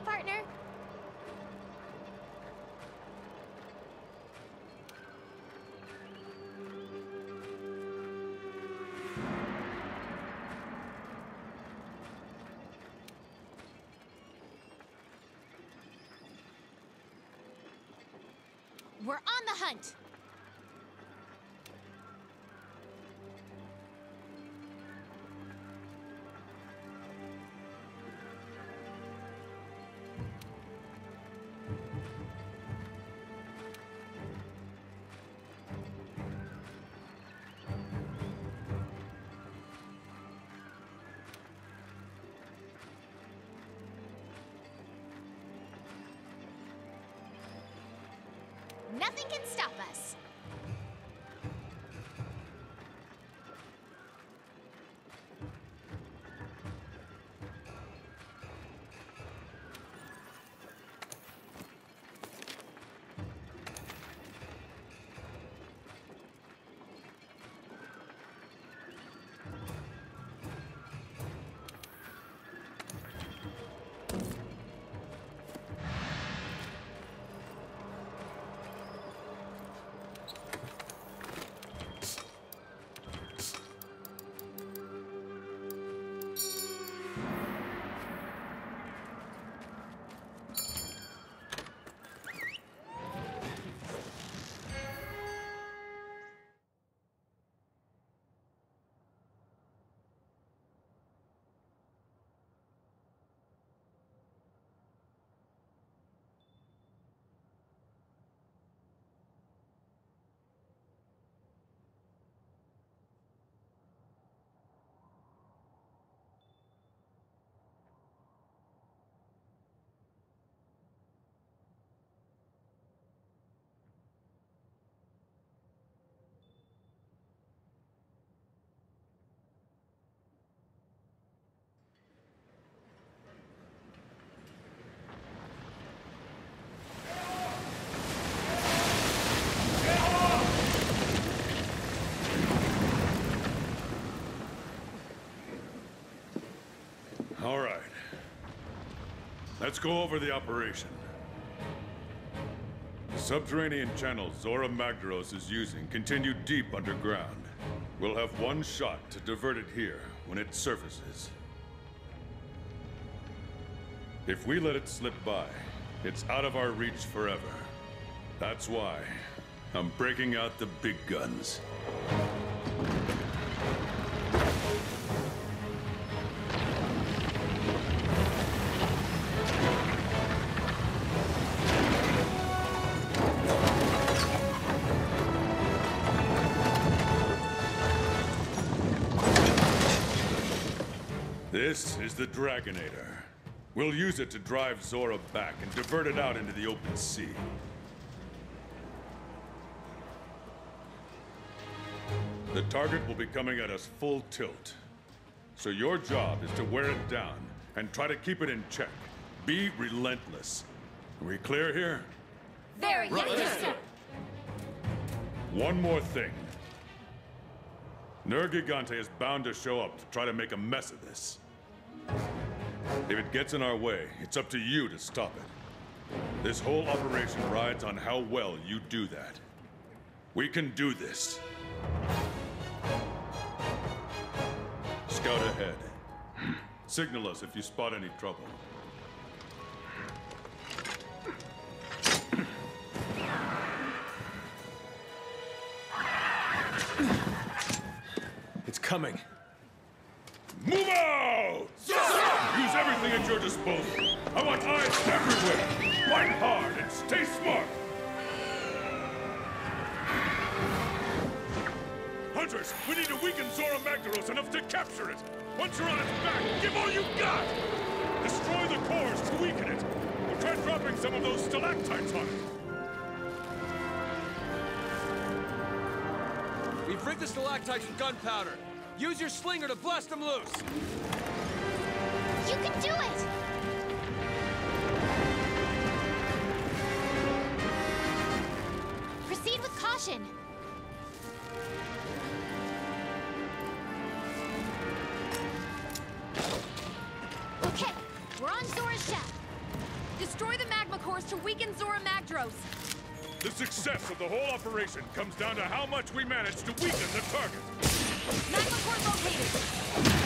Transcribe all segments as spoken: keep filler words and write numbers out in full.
partner? We're on the hunt! Nothing can stop us. All right. Let's go over the operation. The subterranean channels Zora Magdaros is using continue deep underground. We'll have one shot to divert it here when it surfaces. If we let it slip by, it's out of our reach forever. That's why I'm breaking out the big guns. This is the Dragonator. We'll use it to drive Zora back and divert it out into the open sea. The target will be coming at us full tilt. So your job is to wear it down and try to keep it in check. Be relentless. Are we clear here? Very right. Yes, sir. One more thing. Nergigante is bound to show up to try to make a mess of this. If it gets in our way, it's up to you to stop it. This whole operation rides on how well you do that. We can do this. Scout ahead. Signal us if you spot any trouble. It's coming. Move out! Use everything at your disposal. I want eyes everywhere. Fight hard and stay smart. Hunters, we need to weaken Zora Magdaros enough to capture it. Once you're on its back, give all you got. Destroy the cores to weaken it. We'll try dropping some of those stalactites on it. We've rigged the stalactites with gunpowder. Use your slinger to blast them loose! You can do it! Proceed with caution. Okay, we're on Zora's shaft. source to weaken Zora Magdros. The success of the whole operation comes down to how much we manage to weaken the target. Magma core located.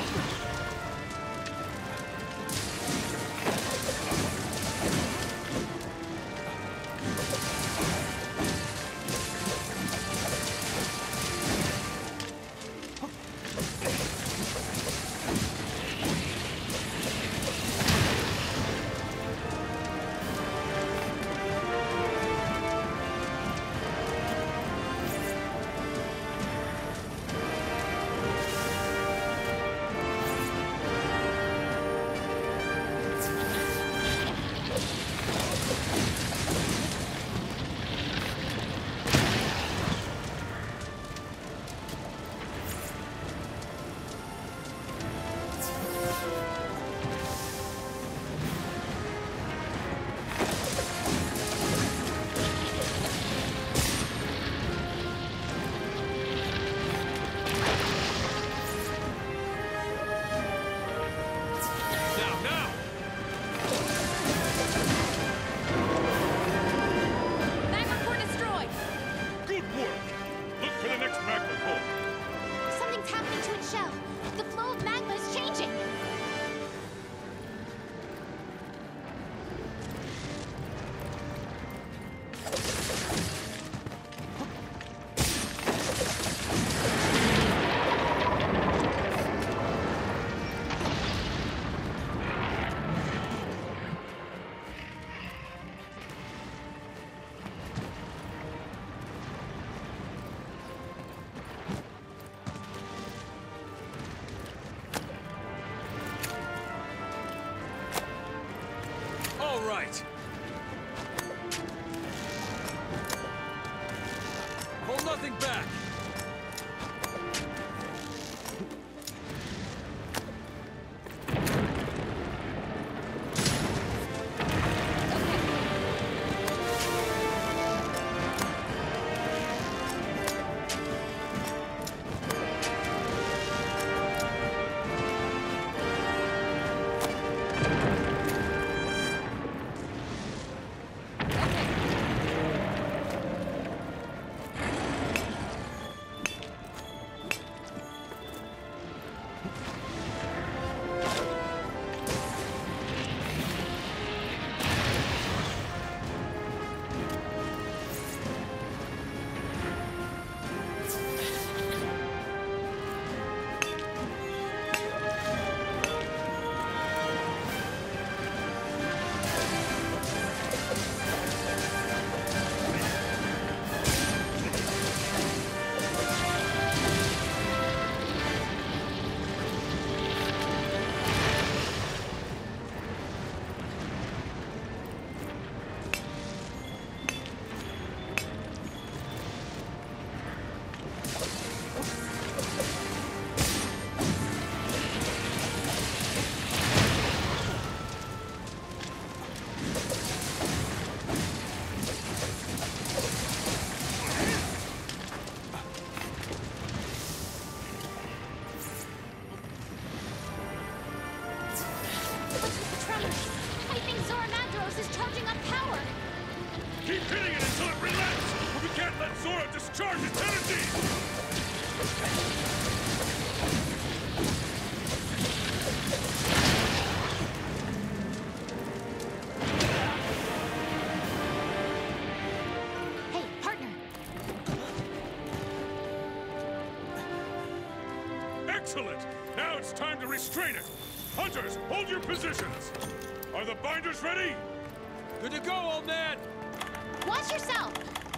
Right. Hold nothing back. Excellent! Now it's time to restrain it! Hunters, hold your positions! Are the binders ready? Good to go, old man! Watch yourself!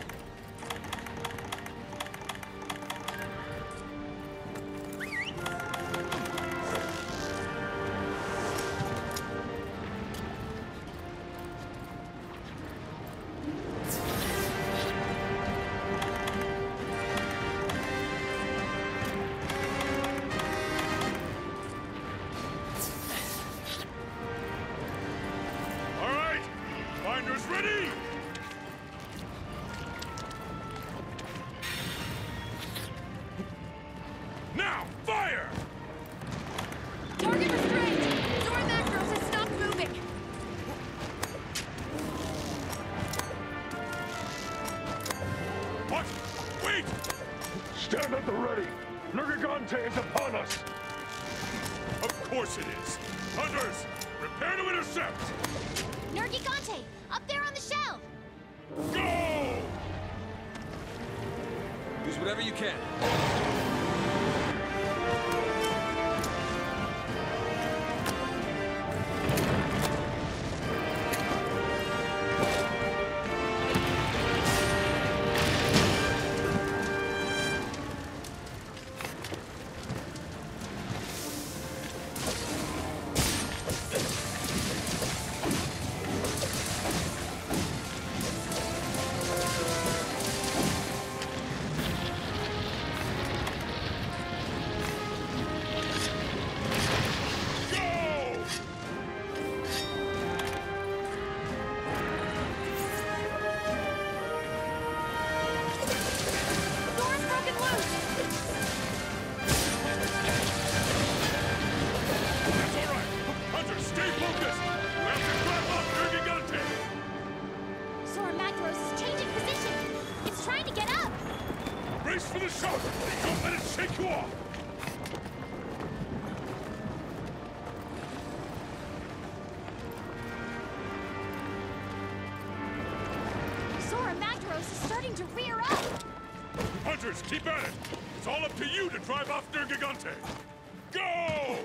Ready? Now, fire! Target restrained! Zora Magdros has stopped moving! is upon us! Of course it is! Hunters, prepare to intercept! Nergigante, up there on the shelf! Go! Use whatever you can. Brace for the shock! Don't let it shake you off! Sora Magdaros is starting to rear up! Hunters, keep at it! It's all up to you to drive off Nergigante! Go!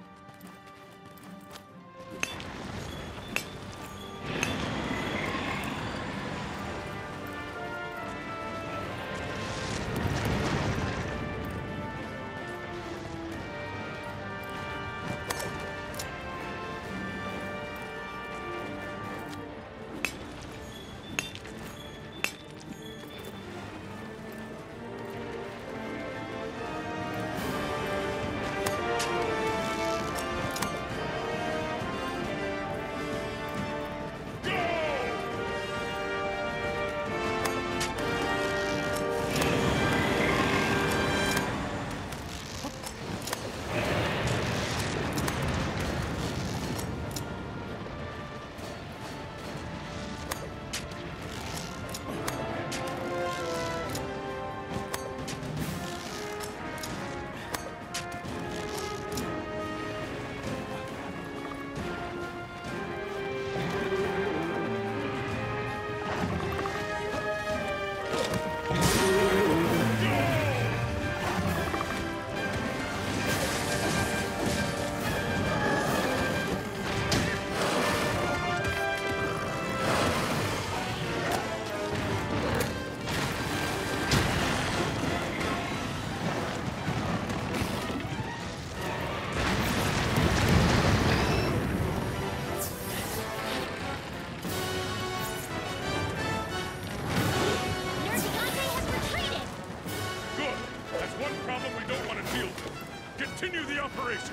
Continue the operation!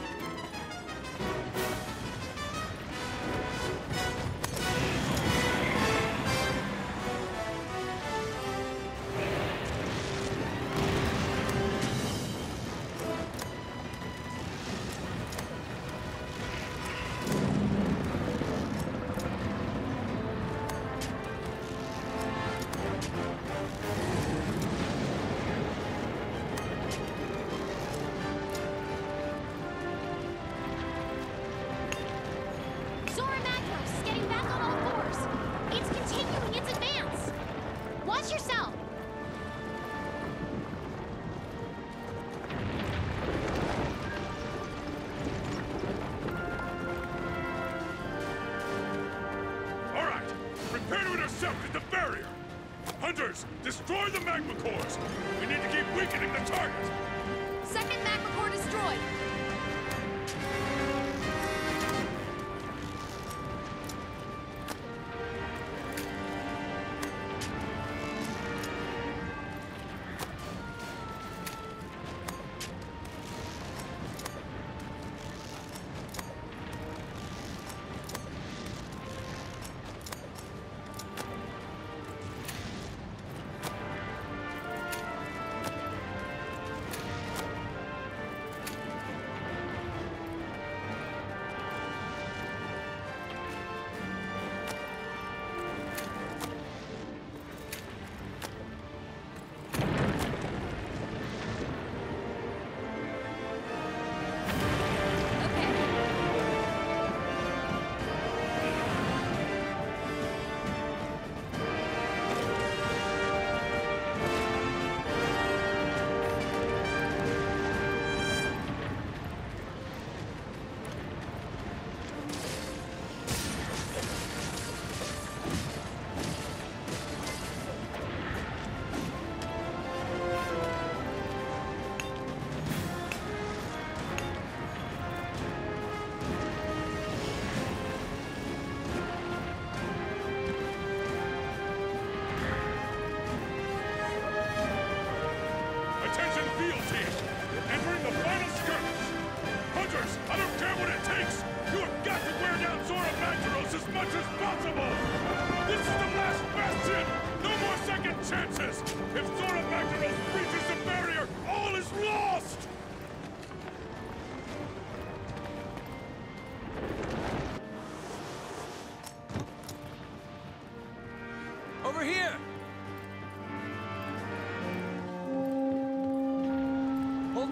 Watch yourself! All right, prepare to intercept at the barrier! Hunters, destroy the magma cores! We need to keep weakening the target! Second magma core destroyed.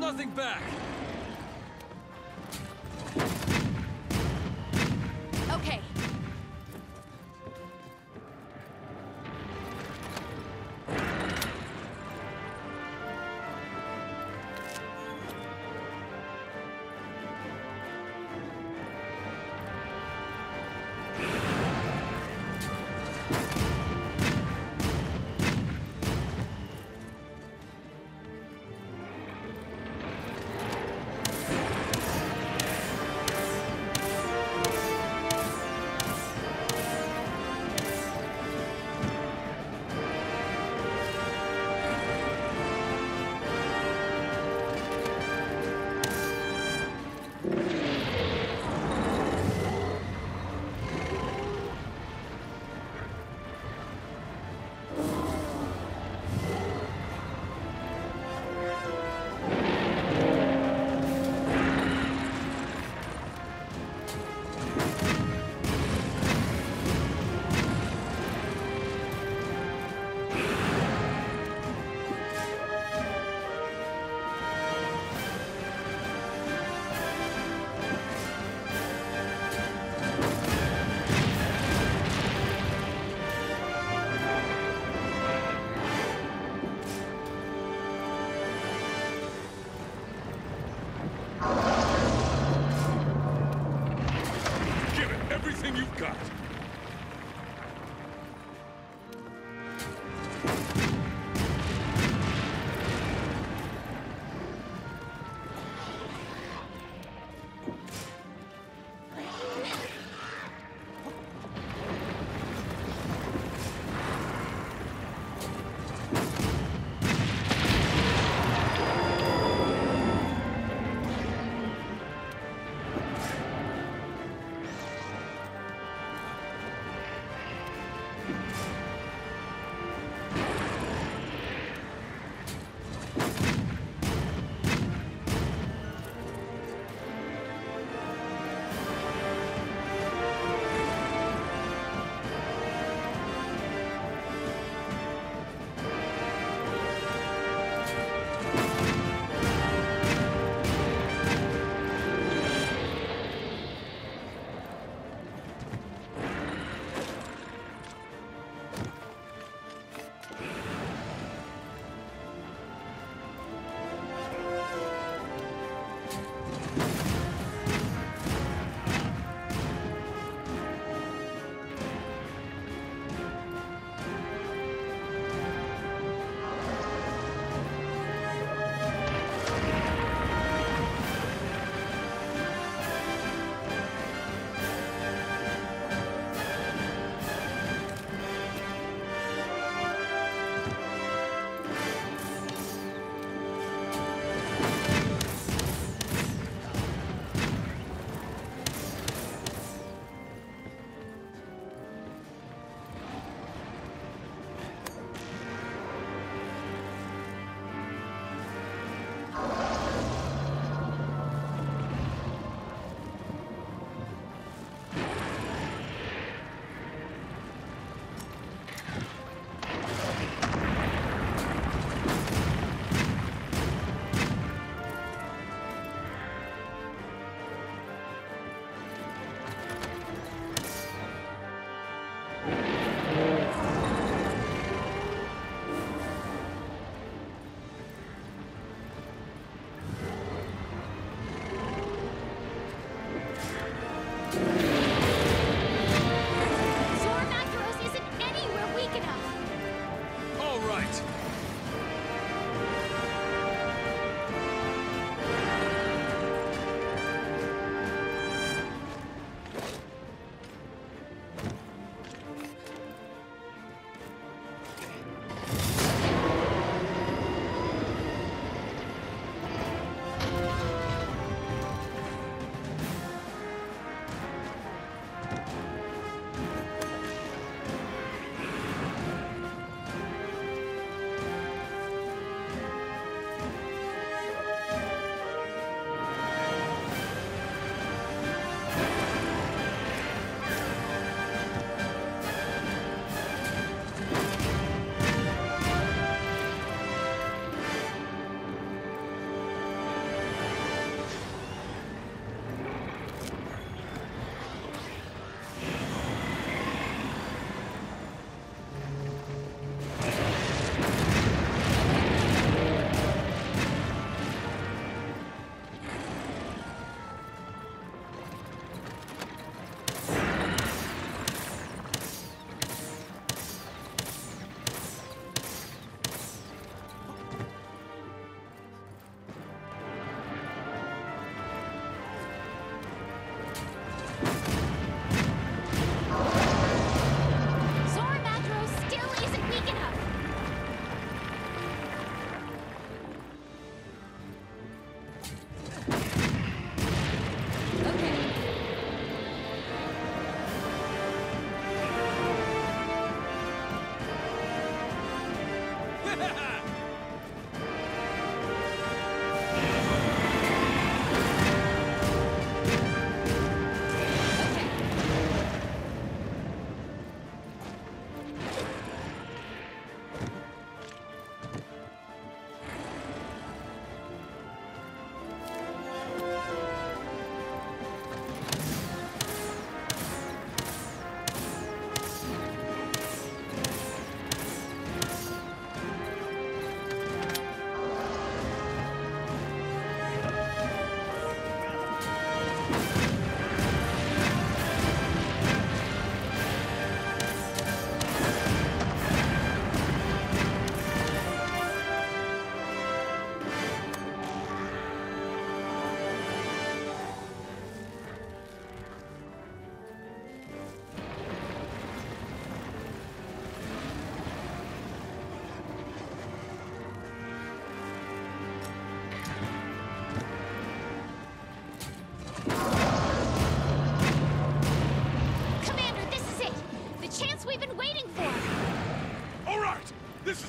nothing back! Okay. Everything you've got.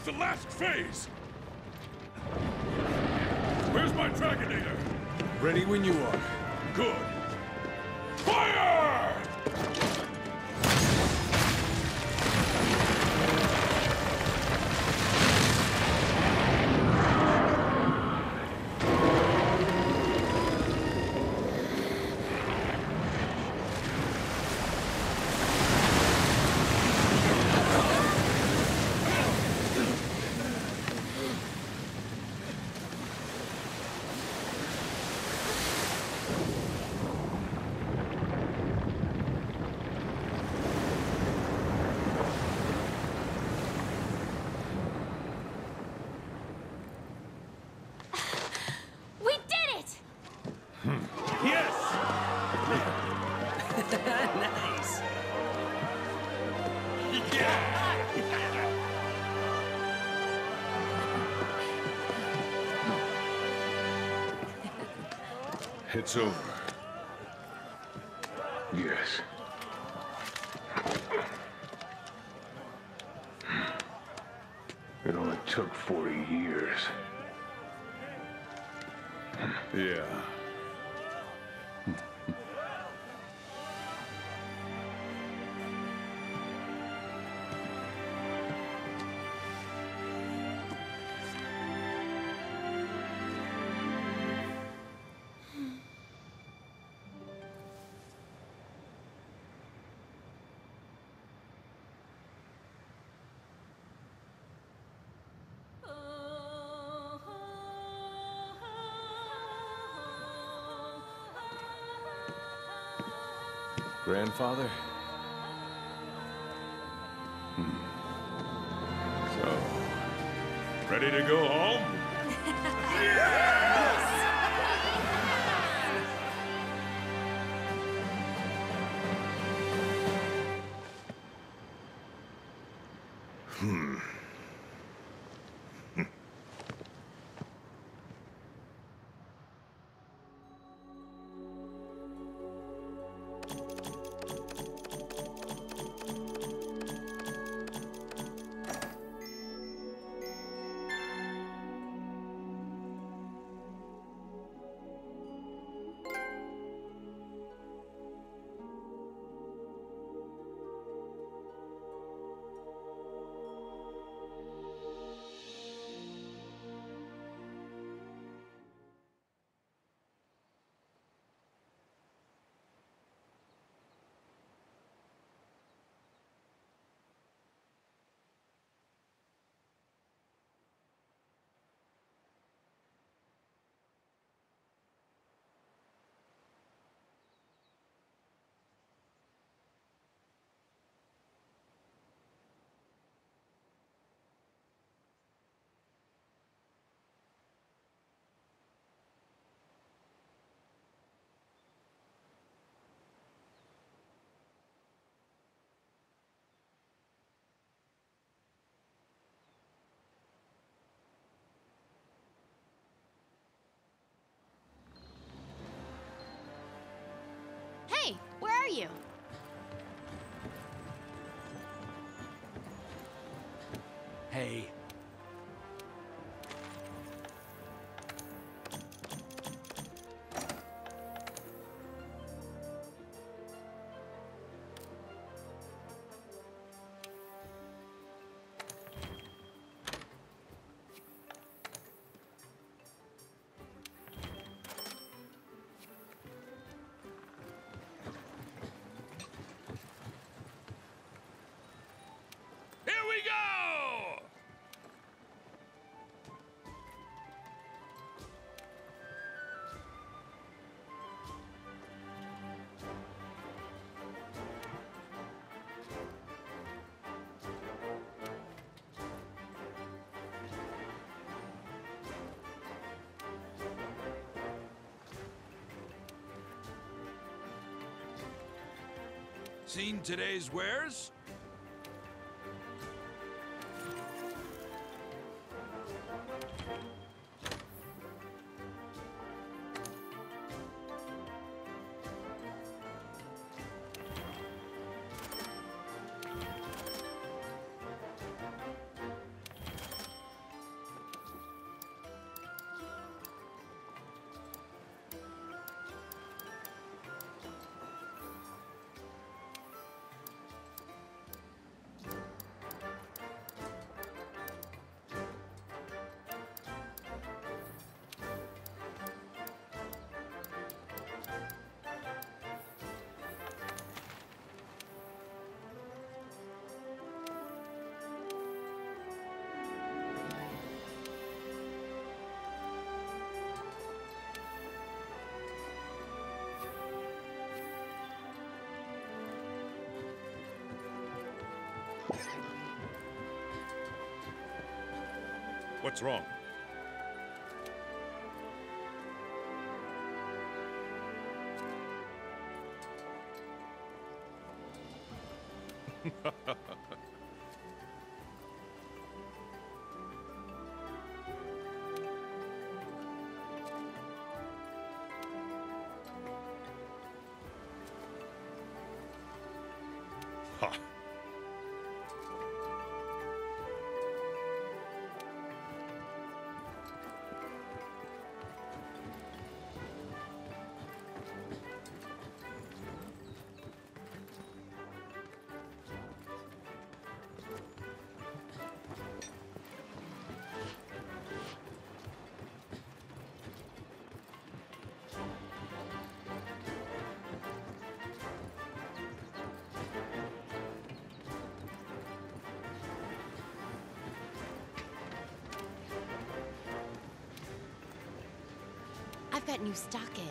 the last phase! Where's my Dragonator? Ready when you are. Good. Fire! We did it! Yes! Nice. It's over. Yes. It only took forty years. Yeah. Grandfather? So, ready to go home? Hmm. Hey, where are you? Hey. Here we go! Seen today's wares? What's wrong? Ha! I've got new stock in.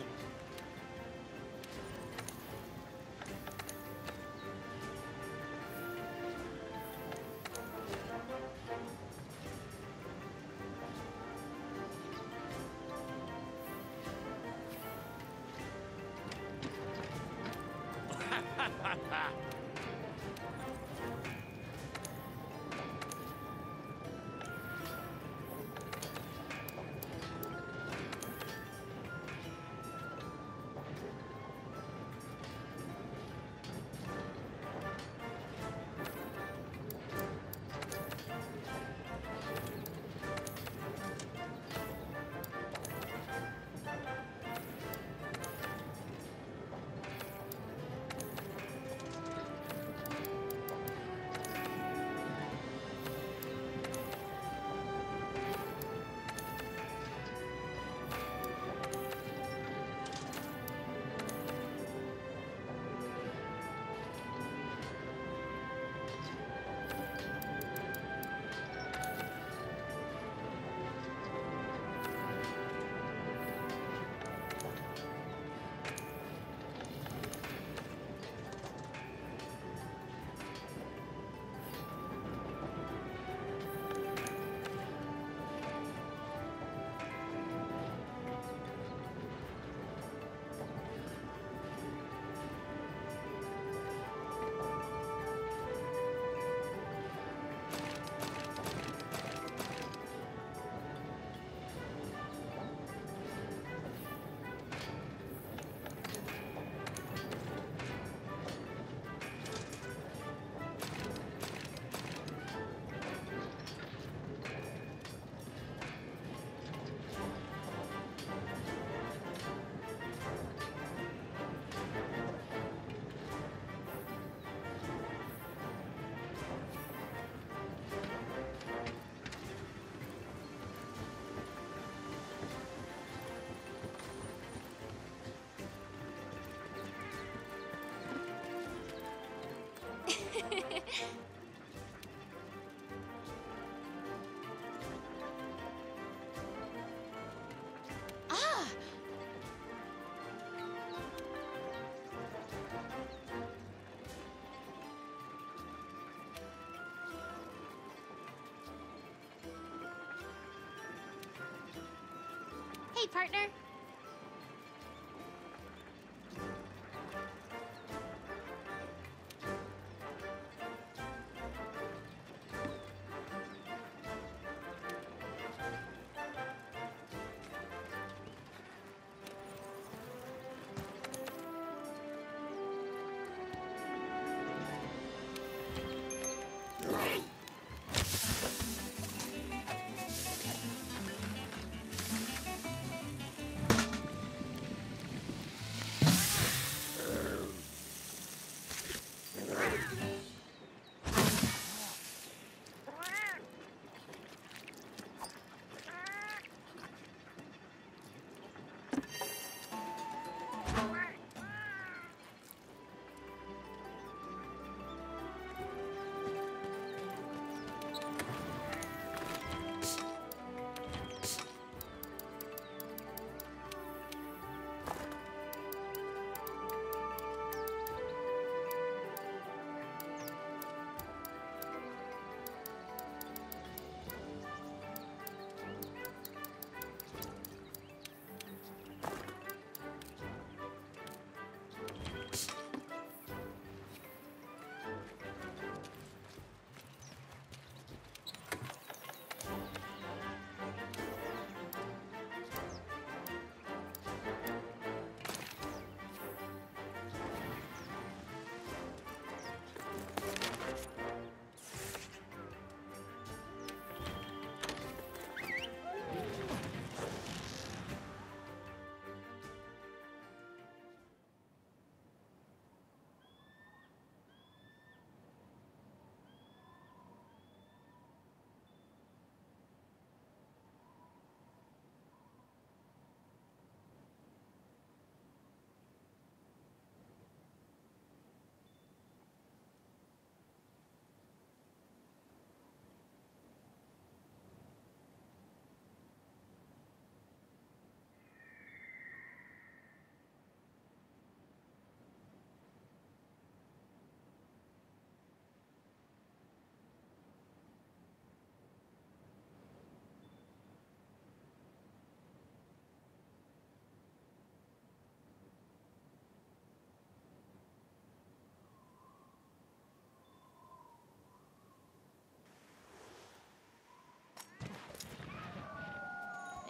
Ah! Hey, partner.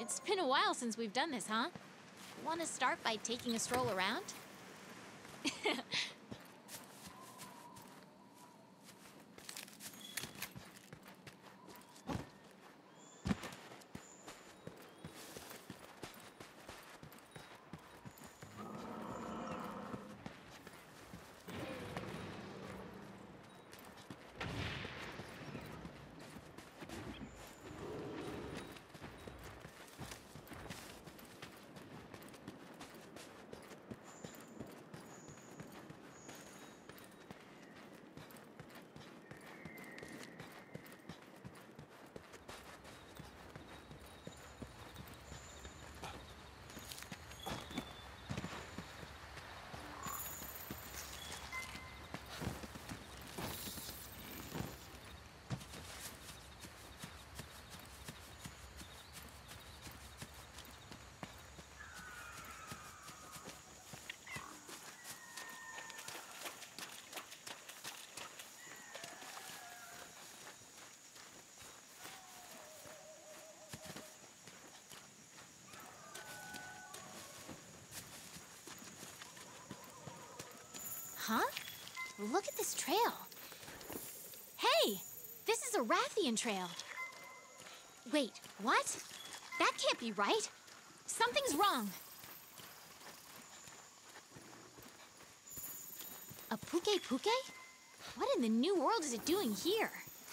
It's been a while since we've done this, huh? Want to start by taking a stroll around? Huh? Look at this trail. Hey! This is a Rathian trail. Wait, what? That can't be right. Something's wrong. A Puke Puke? What in the new world is it doing here?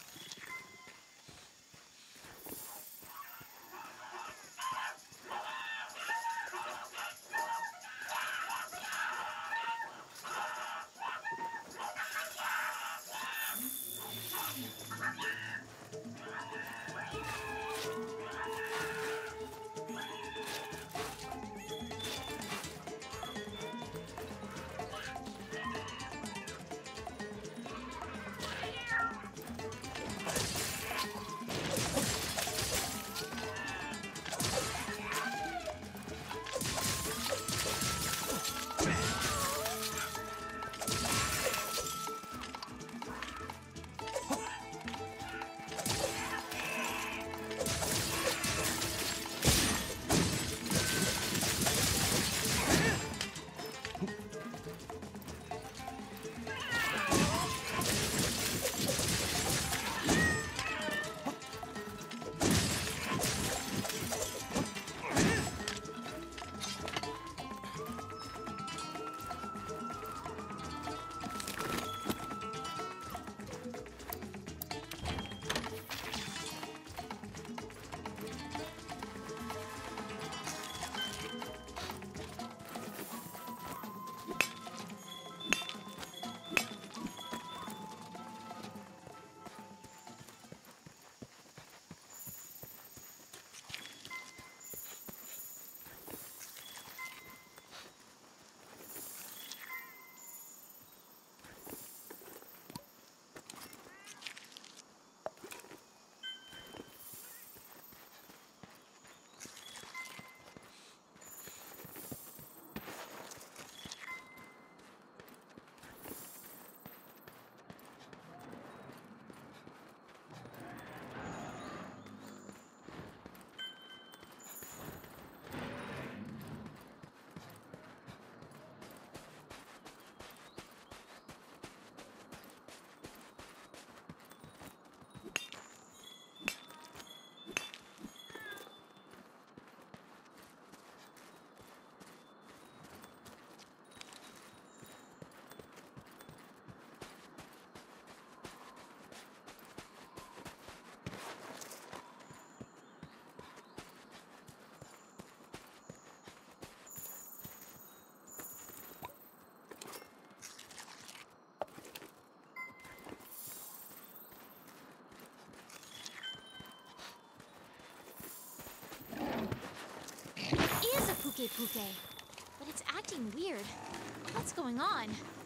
Puke Puke, but it's acting weird. What's going on?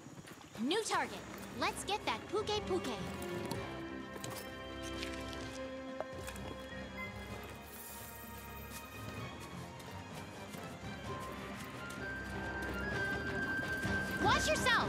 New target. Let's get that Puke Puke. Watch yourself!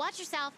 Watch yourself.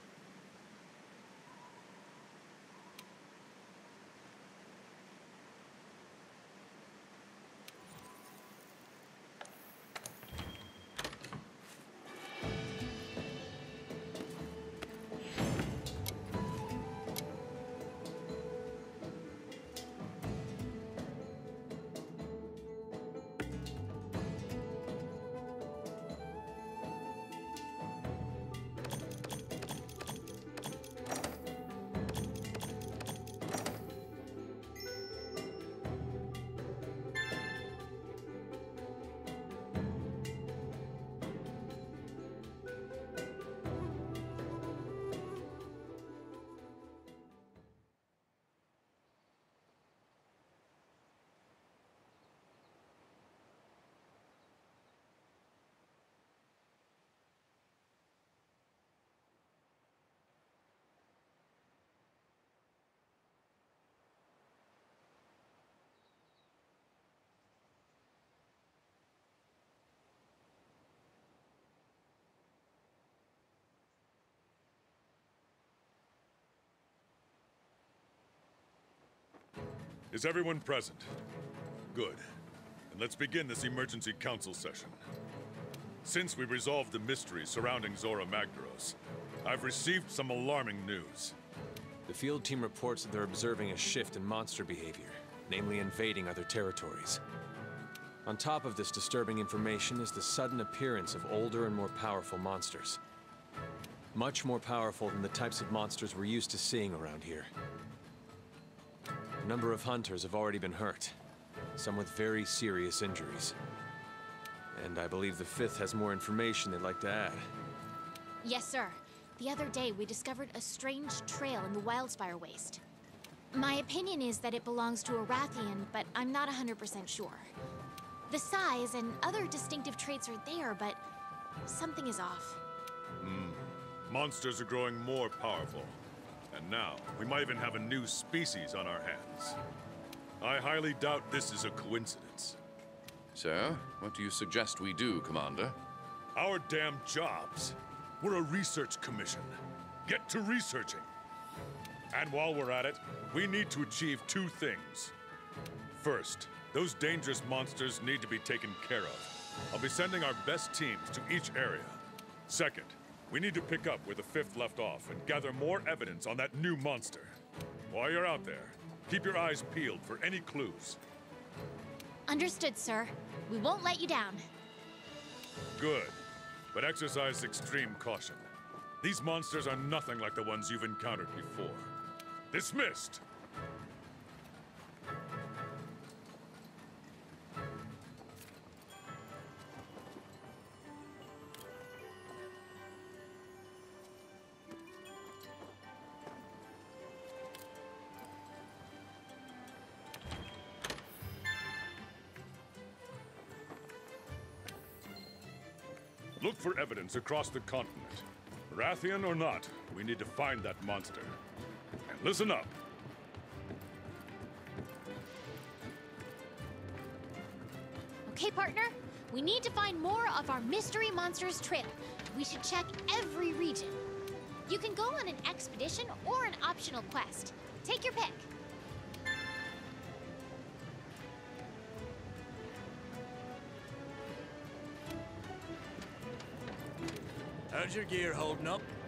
Is everyone present? Good. And let's begin this emergency council session. Since we resolved the mystery surrounding Zora Magdaros, I've received some alarming news. The field team reports that they're observing a shift in monster behavior, namely invading other territories. On top of this disturbing information is the sudden appearance of older and more powerful monsters. Much more powerful than the types of monsters we're used to seeing around here. A number of hunters have already been hurt, some with very serious injuries. And I believe the Fifth has more information they'd like to add. Yes, sir. The other day, we discovered a strange trail in the Wildspire Waste. My opinion is that it belongs to a Rathian, but I'm not one hundred percent sure. The size and other distinctive traits are there, but something is off. Hmm. Monsters are growing more powerful. And now, we might even have a new species on our hands. I highly doubt this is a coincidence. So, what do you suggest we do, Commander? Our damn jobs. We're a research commission. Get to researching. And while we're at it, we need to achieve two things. First, those dangerous monsters need to be taken care of. I'll be sending our best teams to each area. Second, we need to pick up where the Fifth left off and gather more evidence on that new monster. While you're out there, keep your eyes peeled for any clues. Understood, sir. We won't let you down. Good. But exercise extreme caution. These monsters are nothing like the ones you've encountered before. Dismissed! Look for evidence across the continent. Rathian or not, we need to find that monster. And listen up. Okay, partner? We need to find more of our Mystery Monsters trail. We should check every region. You can go on an expedition or an optional quest. Take your pick. How's your gear holding up?